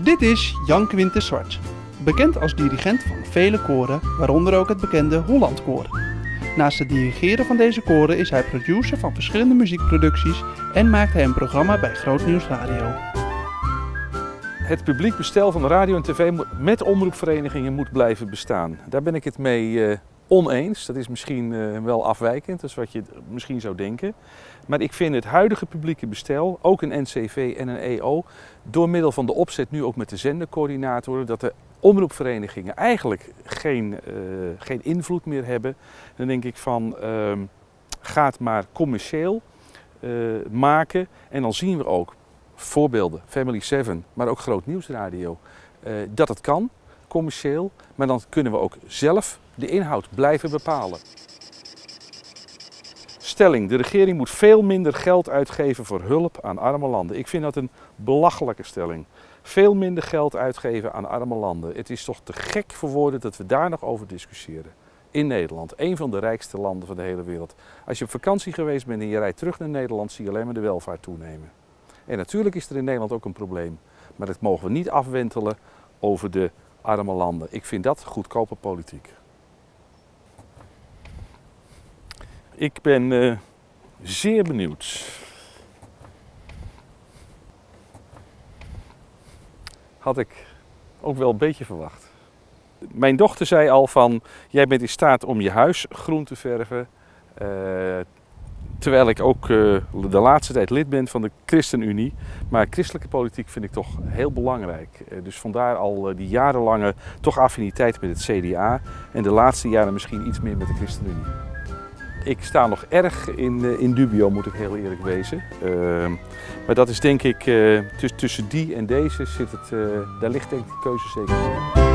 Dit is Jan Quintus Zwart, bekend als dirigent van vele koren, waaronder ook het bekende Hollandkoor. Naast het dirigeren van deze koren is hij producer van verschillende muziekproducties en maakt hij een programma bij Groot Nieuws Radio. Het publiek bestel van de radio en tv met omroepverenigingen moet blijven bestaan. Daar ben ik het mee oneens. Dat is misschien wel afwijkend, dat is wat je misschien zou denken. Maar ik vind het huidige publieke bestel, ook een NCV en een EO, door middel van de opzet nu ook met de zendercoördinatoren, dat de omroepverenigingen eigenlijk geen invloed meer hebben. Dan denk ik van, ga het maar commercieel maken en dan zien we ook voorbeelden, Family 7, maar ook Groot Nieuws Radio, dat het kan, commercieel, maar dan kunnen we ook zelf de inhoud blijven bepalen. Stelling, de regering moet veel minder geld uitgeven voor hulp aan arme landen. Ik vind dat een belachelijke stelling. Veel minder geld uitgeven aan arme landen. Het is toch te gek voor woorden dat we daar nog over discussiëren. In Nederland, een van de rijkste landen van de hele wereld. Als je op vakantie geweest bent en je rijdt terug naar Nederland, zie je alleen maar de welvaart toenemen. En natuurlijk is er in Nederland ook een probleem. Maar dat mogen we niet afwentelen over de arme landen. Ik vind dat goedkope politiek. Ik ben zeer benieuwd. Had ik ook wel een beetje verwacht. Mijn dochter zei al van, jij bent in staat om je huis groen te verven. Terwijl ik ook de laatste tijd lid ben van de ChristenUnie. Maar christelijke politiek vind ik toch heel belangrijk. Dus vandaar al die jarenlange toch affiniteit met het CDA. En de laatste jaren misschien iets meer met de ChristenUnie. Ik sta nog erg in dubio, moet ik heel eerlijk wezen. Maar dat is denk ik, tussen die en deze zit het, daar ligt denk ik de keuze zeker in.